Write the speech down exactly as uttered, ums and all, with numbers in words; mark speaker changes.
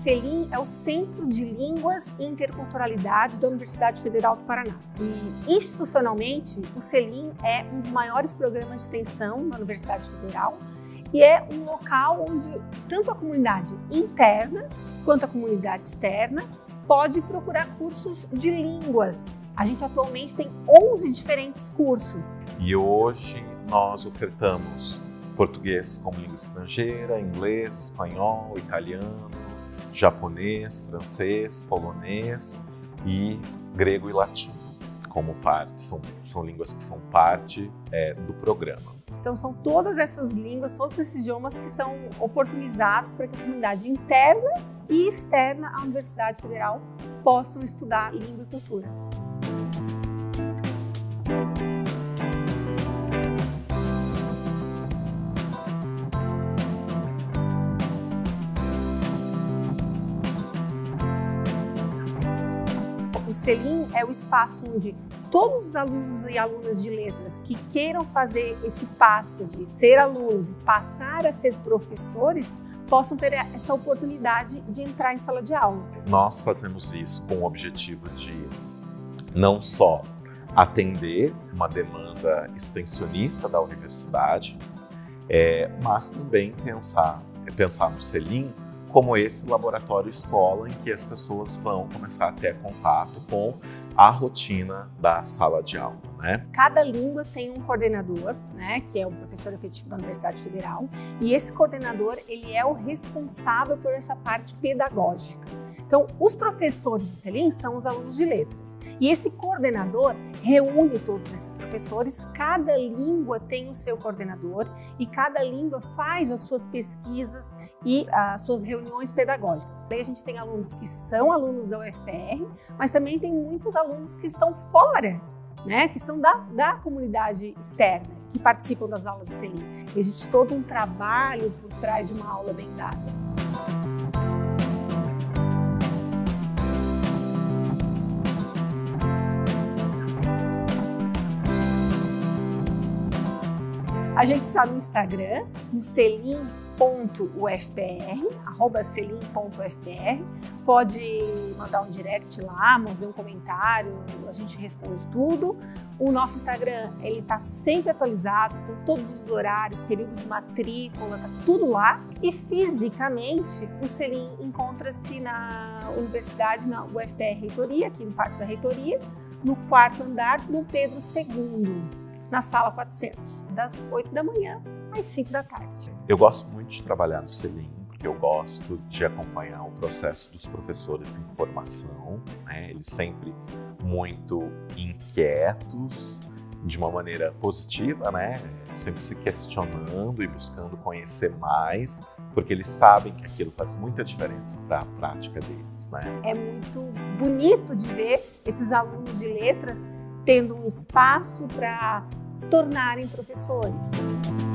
Speaker 1: CELIM é o Centro de Línguas e Interculturalidade da Universidade Federal do Paraná. E, institucionalmente, o CELIM é um dos maiores programas de extensão da Universidade Federal e é um local onde tanto a comunidade interna quanto a comunidade externa pode procurar cursos de línguas. A gente atualmente tem onze diferentes cursos.
Speaker 2: E hoje nós ofertamos português como língua estrangeira, inglês, espanhol, italiano, japonês, francês, polonês e grego e latino como parte, são, são línguas que são parte é, do programa.
Speaker 1: Então são todas essas línguas, todos esses idiomas que são oportunizados para que a comunidade interna e externa à Universidade Federal possam estudar língua e cultura. O CELIM é o espaço onde todos os alunos e alunas de letras que queiram fazer esse passo de ser alunos e passar a ser professores possam ter essa oportunidade de entrar em sala de aula.
Speaker 2: Nós fazemos isso com o objetivo de não só atender uma demanda extensionista da universidade, é, mas também pensar, pensar no CELIM como esse laboratório escola em que as pessoas vão começar a ter contato com a rotina da sala de aula, né?
Speaker 1: Cada língua tem um coordenador, né, que é o professor efetivo da Universidade Federal, e esse coordenador ele é o responsável por essa parte pedagógica. Então, os professores de CELIM são os alunos de letras. E esse coordenador reúne todos esses professores, cada língua tem o seu coordenador e cada língua faz as suas pesquisas e as suas reuniões pedagógicas. Aí a gente tem alunos que são alunos da U F P R, mas também tem muitos alunos que estão fora, né, que são da, da comunidade externa, que participam das aulas de CELIM. Existe todo um trabalho por trás de uma aula bem dada. A gente está no Instagram, no celim ponto U F P R, arroba celim ponto U F P R. Pode mandar um direct lá, fazer um comentário, a gente responde tudo. O nosso Instagram ele está sempre atualizado, então todos os horários, períodos de matrícula, tá tudo lá. E fisicamente, o CELIM encontra-se na universidade, na U F P R Reitoria, aqui no pátio da Reitoria, no quarto andar do Pedro segundo. Na sala quatrocentos, das oito da manhã às cinco da tarde.
Speaker 2: Eu gosto muito de trabalhar no CELIM, porque eu gosto de acompanhar o processo dos professores em formação, né? Eles sempre muito inquietos, de uma maneira positiva, né? Sempre se questionando e buscando conhecer mais, porque eles sabem que aquilo faz muita diferença para a prática deles, né?
Speaker 1: É muito bonito de ver esses alunos de letras tendo um espaço para se tornarem professores.